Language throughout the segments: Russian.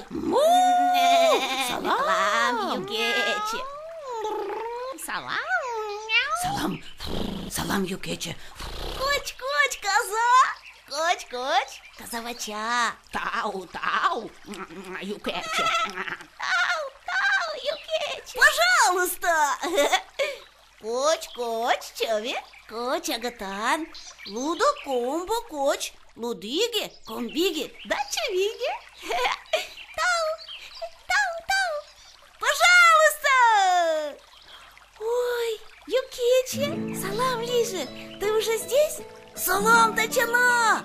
Му! Салам, Юкече. Салам. Салам, салам, Юкече. Коч-коч, коза. Коч-коч, козавача. Тау, Юкече. Тау, Юкече. Пожалуйста. Коч-коч, чове. Коч агатан. Лудо комбо коч. Лудиге, комбиге, да човиге. Тау. Пожалуйста. Ой, Юкече, салам, Лиже, ты уже здесь? Салам, Тачана.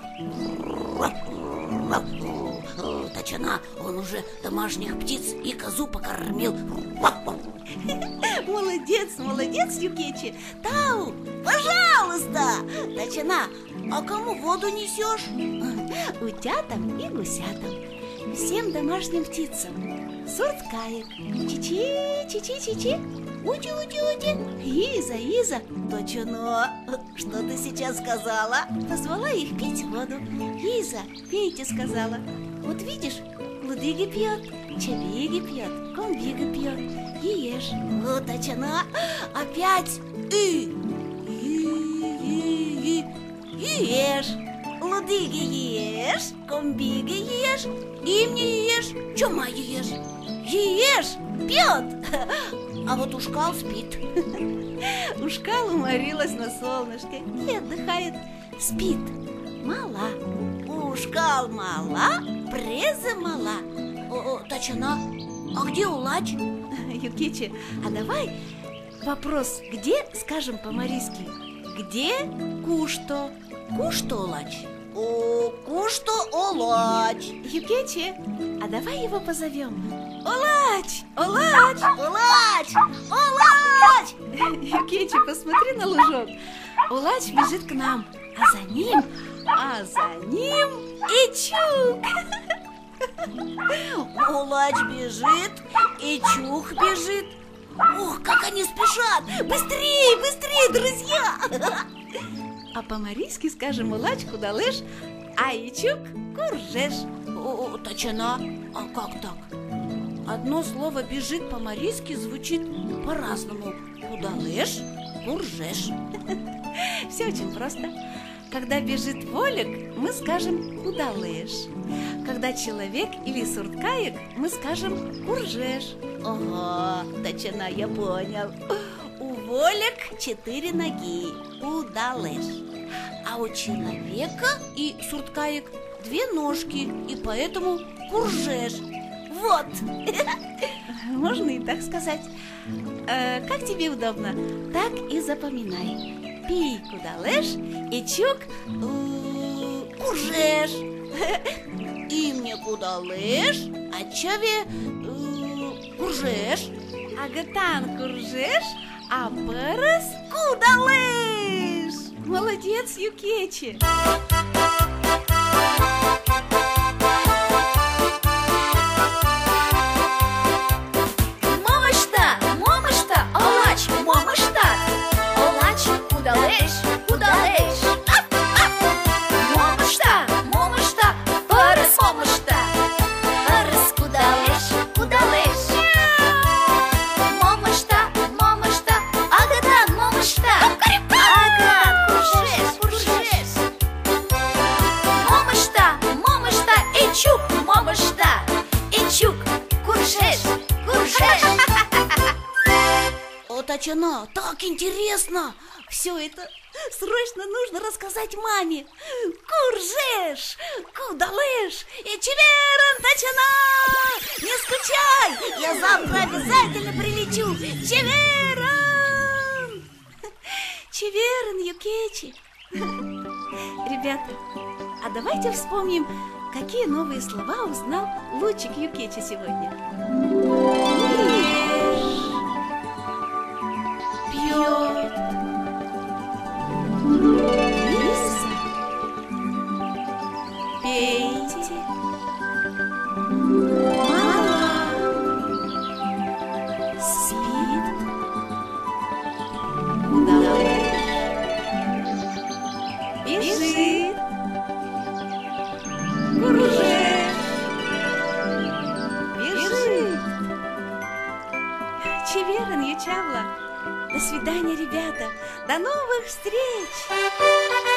Тачана, он уже домашних птиц и козу покормил. Молодец, Юкече. Тау, пожалуйста. Тачана, а кому воду несешь? Утятам и гусятам, всем домашним птицам. Сурткаек. Чичи, уди, Иза. Тачана, что ты сейчас сказала? Позвала их пить воду. Иза, пейте, сказала. Вот видишь, Лудыги пьет, Чавиги пьет, Комбига пьет. Ешь. Вот, Тачана, опять ешь. Лудыги ешь, Комбиги ешь, им не ешь, Чома ешь. Ешь, пьет. А вот Ушкал спит. Ушкал уморилась на солнышке и отдыхает. Спит. Мала. Ушкал мала, преза мала. Тачана, а где Улач? Юкече, а давай вопрос где скажем по-марийски? Где Кушто? Кушто Улач? Кушто Улач. Юкече, а давай его позовем. Улач! Юкече, посмотри на лужок. Улач бежит к нам, а за ним и Чук. Улач бежит, и Чук бежит. Ох, как они спешат! Быстрее, друзья! А по-марийски скажем Улач кудалеш, а Ичук куржеш. Тачана, а как так? Одно слово бежит по-марийски звучит по-разному. Кудалеш, куржеш. Все очень просто. Когда бежит волик, мы скажем кудалеш. Когда человек или сурткаек, мы скажем куржеш. Ага, Тачана, я понял. У волик 4 ноги, кудалеш. А у человека и сурткаек 2 ножки, и поэтому куржеш. Вот. Можно и так сказать. Как тебе удобно, так и запоминай. Пи кудалеш, и Чук куржеш. И мне кудалеш, а Чаве куржеш. Агатан куржеш, а Перес кудалеш. Молодец, Юкече. Тачана, так интересно! Все это срочно нужно рассказать маме. Куржеш, кудалеш и чеверен, Тачана! Не скучай, я завтра обязательно прилечу. Чеверен! Чеверен, Юкече. Ребята, а давайте вспомним, какие новые слова узнал Лучик Юкече сегодня. Пьет, Лиса, пейте, мала, спит, удалось, бежит, кружит, Удачи, Веронья Чавла. До свидания, ребята. До новых встреч!